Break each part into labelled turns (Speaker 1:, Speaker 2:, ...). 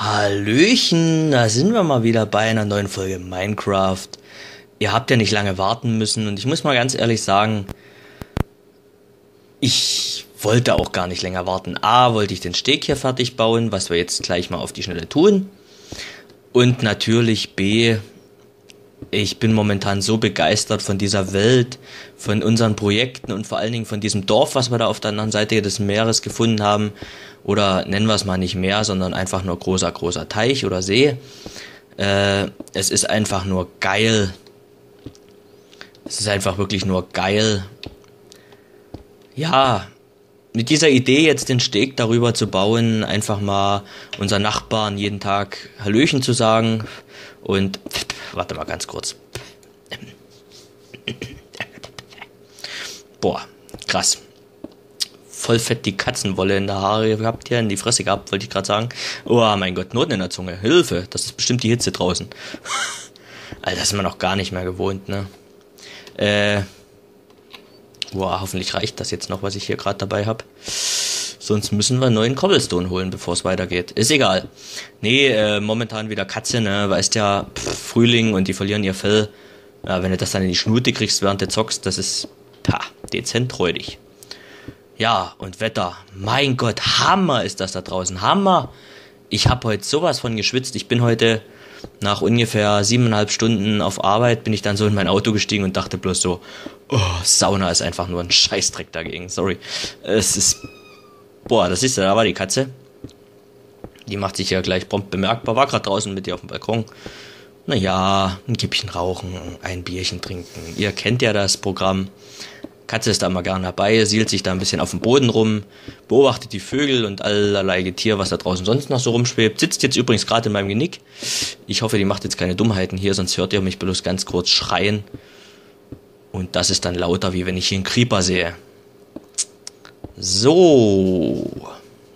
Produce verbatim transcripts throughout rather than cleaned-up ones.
Speaker 1: Hallöchen, da sind wir mal wieder bei einer neuen Folge Minecraft. Ihr habt ja nicht lange warten müssen und ich muss mal ganz ehrlich sagen, ich wollte auch gar nicht länger warten. A, wollte ich den Steg hier fertig bauen, was wir jetzt gleich mal auf die Schnelle tun. Und natürlich B, ich bin momentan so begeistert von dieser Welt, von unseren Projekten und vor allen Dingen von diesem Dorf, was wir da auf der anderen Seite des Meeres gefunden haben. Oder nennen wir es mal nicht Meer, sondern einfach nur großer, großer Teich oder See. Äh, es ist einfach nur geil. Es ist einfach wirklich nur geil. Ja, mit dieser Idee jetzt den Steg darüber zu bauen, einfach mal unseren Nachbarn jeden Tag Hallöchen zu sagen und, warte mal ganz kurz. Boah, krass. Voll fett die Katzenwolle in der Haare gehabt hier, in die Fresse gehabt, wollte ich gerade sagen. Oh mein Gott, Noten in der Zunge, Hilfe, das ist bestimmt die Hitze draußen. Alter, das ist man noch gar nicht mehr gewohnt, ne? Äh, boah, hoffentlich reicht das jetzt noch, was ich hier gerade dabei habe. Sonst müssen wir einen neuen Cobblestone holen, bevor es weitergeht. Ist egal. Nee, äh, momentan wieder Katze, ne, weißt ja, pff, Frühling und die verlieren ihr Fell. Ja, wenn du das dann in die Schnute kriegst, während du zockst, das ist, pa, dezent räudig. Ja, und Wetter. Mein Gott, Hammer ist das da draußen. Hammer. Ich habe heute sowas von geschwitzt. Ich bin heute nach ungefähr siebeneinhalb Stunden auf Arbeit, bin ich dann so in mein Auto gestiegen und dachte bloß so, oh, Sauna ist einfach nur ein Scheißdreck dagegen. Sorry. Es ist, boah, das ist ja, da war die Katze. Die macht sich ja gleich prompt bemerkbar. War gerade draußen mit dir auf dem Balkon. Naja, ein Kippchen rauchen, ein Bierchen trinken. Ihr kennt ja das Programm. Katze ist da immer gern dabei, sielt sich da ein bisschen auf dem Boden rum, beobachtet die Vögel und allerlei Getier, was da draußen sonst noch so rumschwebt. Sitzt jetzt übrigens gerade in meinem Genick. Ich hoffe, die macht jetzt keine Dummheiten hier, sonst hört ihr mich bloß ganz kurz schreien. Und das ist dann lauter, wie wenn ich hier einen Creeper sehe. So.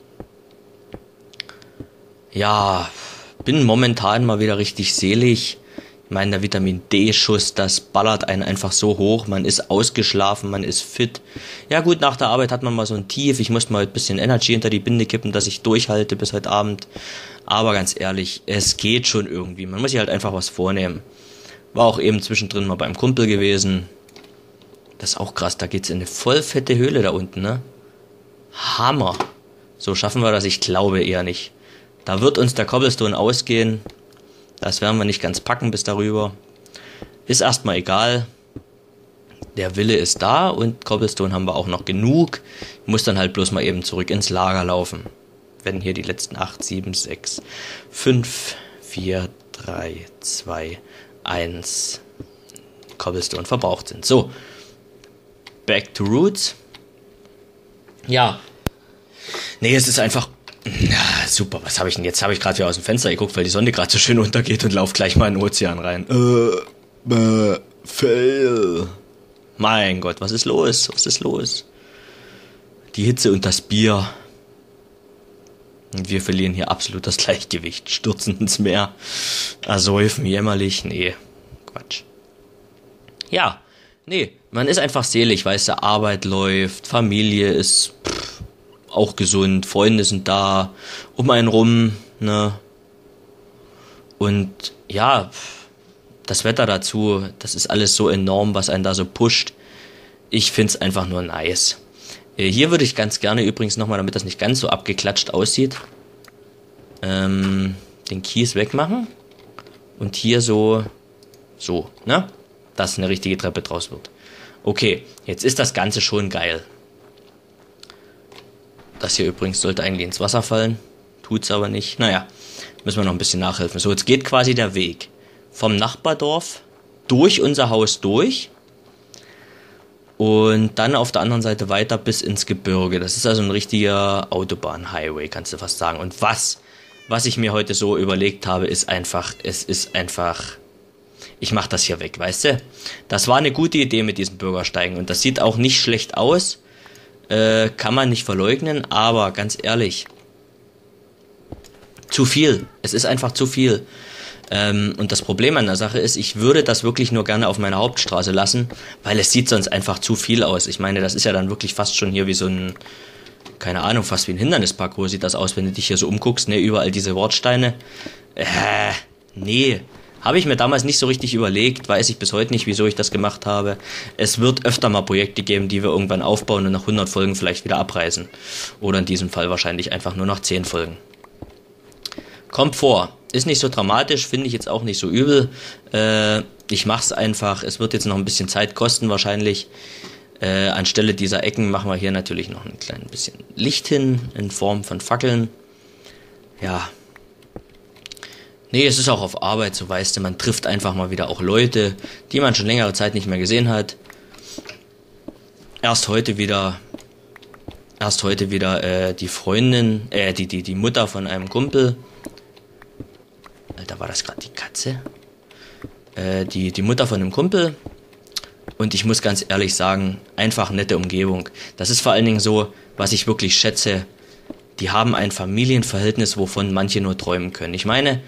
Speaker 1: Ja, bin momentan mal wieder richtig selig. Ich meine, der Vitamin-D-Schuss, das ballert einen einfach so hoch. Man ist ausgeschlafen, man ist fit. Ja gut, nach der Arbeit hat man mal so ein Tief. Ich musste mal ein bisschen Energy hinter die Binde kippen, dass ich durchhalte bis heute Abend. Aber ganz ehrlich, es geht schon irgendwie. Man muss sich halt einfach was vornehmen. War auch eben zwischendrin mal beim Kumpel gewesen. Das ist auch krass, da geht's in eine voll fette Höhle da unten, ne? Hammer. So schaffen wir das, ich glaube eher nicht. Da wird uns der Cobblestone ausgehen. Das werden wir nicht ganz packen bis darüber. Ist erstmal egal. Der Wille ist da und Cobblestone haben wir auch noch genug. Ich muss dann halt bloß mal eben zurück ins Lager laufen. Wenn hier die letzten acht, sieben, sechs, fünf, vier, drei, zwei, eins Cobblestone verbraucht sind. So. Back to Roots. Ja. Nee, es ist einfach... Ja, super, was habe ich denn jetzt? Habe ich gerade wieder aus dem Fenster geguckt, weil die Sonne gerade so schön untergeht und lauf gleich mal in den Ozean rein. Äh, äh, fail. Mein Gott, was ist los? Was ist los? Die Hitze und das Bier. Und wir verlieren hier absolut das Gleichgewicht, stürzen ins Meer, ersäufen jämmerlich. Nee, Quatsch. Ja, nee, man ist einfach selig, weißt du, Arbeit läuft, Familie ist... Pff, auch gesund, Freunde sind da, um einen rum, ne? Und ja, das Wetter dazu, das ist alles so enorm, was einen da so pusht. Ich find's einfach nur nice. Hier würde ich ganz gerne übrigens nochmal, damit das nicht ganz so abgeklatscht aussieht, ähm, den Kies wegmachen und hier so, so, ne? Dass eine richtige Treppe draus wird. Okay, jetzt ist das Ganze schon geil. Das hier übrigens sollte eigentlich ins Wasser fallen. Tut's aber nicht. Naja, müssen wir noch ein bisschen nachhelfen. So, jetzt geht quasi der Weg vom Nachbardorf durch unser Haus durch und dann auf der anderen Seite weiter bis ins Gebirge. Das ist also ein richtiger Autobahn-Highway, kannst du fast sagen. Und was, was ich mir heute so überlegt habe, ist einfach, es ist einfach... Ich mach das hier weg, weißt du? Das war eine gute Idee mit diesen Bürgersteigen und das sieht auch nicht schlecht aus. Äh, kann man nicht verleugnen, aber ganz ehrlich, zu viel. Es ist einfach zu viel. Ähm, und das Problem an der Sache ist, ich würde das wirklich nur gerne auf meiner Hauptstraße lassen, weil es sieht sonst einfach zu viel aus. Ich meine, das ist ja dann wirklich fast schon hier wie so ein, keine Ahnung, fast wie ein Hindernisparcours sieht das aus, wenn du dich hier so umguckst, ne, überall diese Wortsteine. Äh, nee, habe ich mir damals nicht so richtig überlegt, weiß ich bis heute nicht, wieso ich das gemacht habe. Es wird öfter mal Projekte geben, die wir irgendwann aufbauen und nach hundert Folgen vielleicht wieder abreißen. Oder in diesem Fall wahrscheinlich einfach nur nach zehn Folgen. Kommt vor. Ist nicht so dramatisch, finde ich jetzt auch nicht so übel. Äh, ich mach's einfach. Es wird jetzt noch ein bisschen Zeit kosten wahrscheinlich. Äh, anstelle dieser Ecken machen wir hier natürlich noch ein klein bisschen Licht hin, in Form von Fackeln. Ja. Nee, es ist auch auf Arbeit, so weißt du, man trifft einfach mal wieder auch Leute, die man schon längere Zeit nicht mehr gesehen hat. Erst heute wieder, erst heute wieder äh, die Freundin, äh, die, die, die Mutter von einem Kumpel. Alter, war das gerade die Katze? Äh, die, die Mutter von einem Kumpel. Und ich muss ganz ehrlich sagen, einfach nette Umgebung. Das ist vor allen Dingen so, was ich wirklich schätze. Die haben ein Familienverhältnis, wovon manche nur träumen können. Ich meine,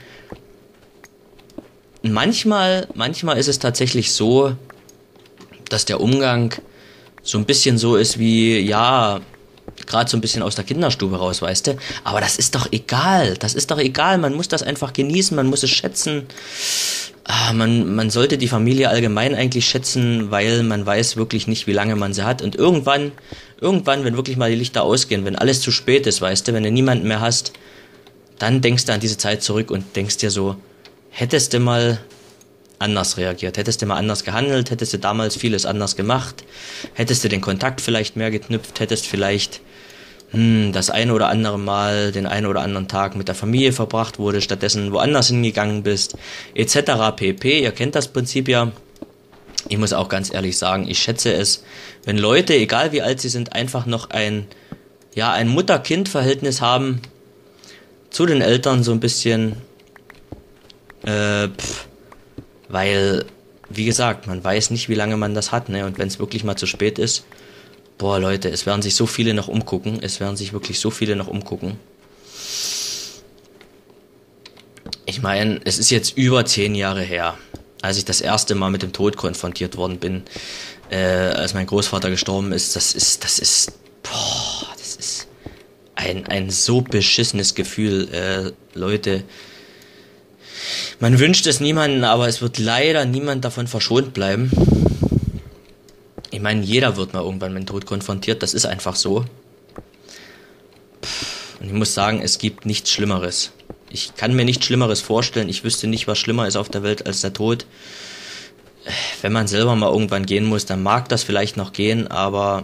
Speaker 1: manchmal, manchmal ist es tatsächlich so, dass der Umgang so ein bisschen so ist wie, ja, gerade so ein bisschen aus der Kinderstube raus, weißt du. Aber das ist doch egal, das ist doch egal, man muss das einfach genießen, man muss es schätzen. Ah, man, man sollte die Familie allgemein eigentlich schätzen, weil man weiß wirklich nicht, wie lange man sie hat. Und irgendwann, irgendwann, wenn wirklich mal die Lichter ausgehen, wenn alles zu spät ist, weißt du, wenn du niemanden mehr hast, dann denkst du an diese Zeit zurück und denkst dir so, hättest du mal anders reagiert, hättest du mal anders gehandelt, hättest du damals vieles anders gemacht, hättest du den Kontakt vielleicht mehr geknüpft, hättest vielleicht hm, das eine oder andere Mal den einen oder anderen Tag mit der Familie verbracht, wo du stattdessen woanders hingegangen bist, et cetera pp. Ihr kennt das Prinzip ja. Ich muss auch ganz ehrlich sagen, ich schätze es, wenn Leute, egal wie alt sie sind, einfach noch ein, ja, ein Mutter-Kind-Verhältnis haben zu den Eltern so ein bisschen, äh, pff, weil, wie gesagt, man weiß nicht, wie lange man das hat, ne? Und wenn es wirklich mal zu spät ist, boah, Leute, es werden sich so viele noch umgucken. Es werden sich wirklich so viele noch umgucken. Ich meine, es ist jetzt über zehn Jahre her, als ich das erste Mal mit dem Tod konfrontiert worden bin, äh, als mein Großvater gestorben ist. Das ist, das ist, boah, das ist ein, ein so beschissenes Gefühl, äh, Leute. Man wünscht es niemandem, aber es wird leider niemand davon verschont bleiben. Ich meine, jeder wird mal irgendwann mit dem Tod konfrontiert, das ist einfach so. Und ich muss sagen, es gibt nichts Schlimmeres. Ich kann mir nichts Schlimmeres vorstellen, ich wüsste nicht, was schlimmer ist auf der Welt als der Tod. Wenn man selber mal irgendwann gehen muss, dann mag das vielleicht noch gehen, aber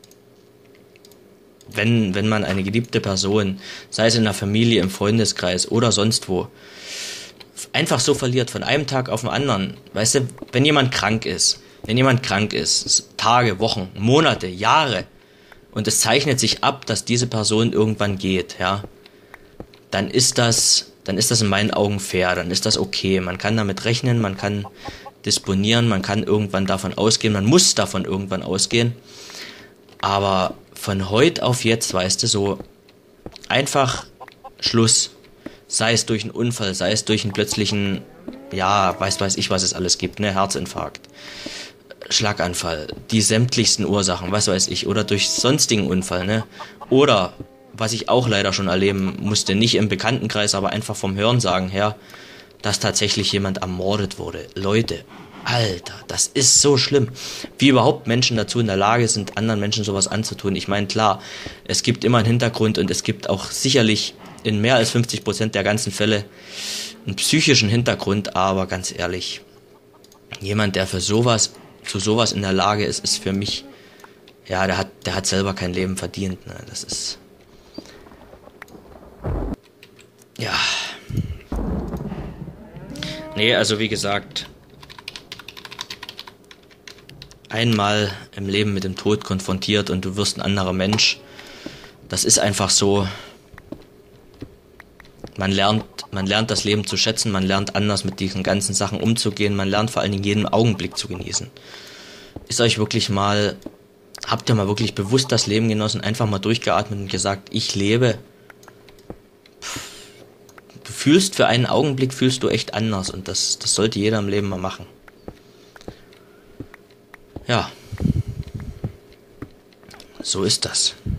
Speaker 1: wenn, wenn man eine geliebte Person, sei es in der Familie, im Freundeskreis oder sonst wo, einfach so verliert, von einem Tag auf den anderen, weißt du, wenn jemand krank ist, Wenn jemand krank ist, Tage, Wochen, Monate, Jahre, und es zeichnet sich ab, dass diese Person irgendwann geht, ja, dann ist das, dann ist das in meinen Augen fair, dann ist das okay. Man kann damit rechnen, man kann disponieren, man kann irgendwann davon ausgehen, man muss davon irgendwann ausgehen. Aber von heute auf jetzt, weißt du, so einfach Schluss. Sei es durch einen Unfall, sei es durch einen plötzlichen, ja, weiß weiß ich, was es alles gibt, ne, Herzinfarkt, Schlaganfall, die sämtlichsten Ursachen, was weiß ich, oder durch sonstigen Unfall, ne? Oder, was ich auch leider schon erleben musste, nicht im Bekanntenkreis, aber einfach vom Hörensagen her, dass tatsächlich jemand ermordet wurde. Leute, Alter, das ist so schlimm. Wie überhaupt Menschen dazu in der Lage sind, anderen Menschen sowas anzutun. Ich meine, klar, es gibt immer einen Hintergrund und es gibt auch sicherlich in mehr als fünfzig Prozent der ganzen Fälle einen psychischen Hintergrund, aber ganz ehrlich, jemand, der für sowas zu sowas in der Lage ist, ist für mich, ja, der hat, der hat selber kein Leben verdient, ne? Das ist, ja, nee, also wie gesagt, einmal im Leben mit dem Tod konfrontiert und du wirst ein anderer Mensch, das ist einfach so. Man lernt, man lernt das Leben zu schätzen, man lernt anders mit diesen ganzen Sachen umzugehen, man lernt vor allen Dingen jeden Augenblick zu genießen. Ist euch wirklich mal, habt ihr mal wirklich bewusst das Leben genossen, einfach mal durchgeatmet und gesagt, ich lebe? Du fühlst für einen Augenblick, fühlst du echt anders und das, das sollte jeder im Leben mal machen. Ja, so ist das.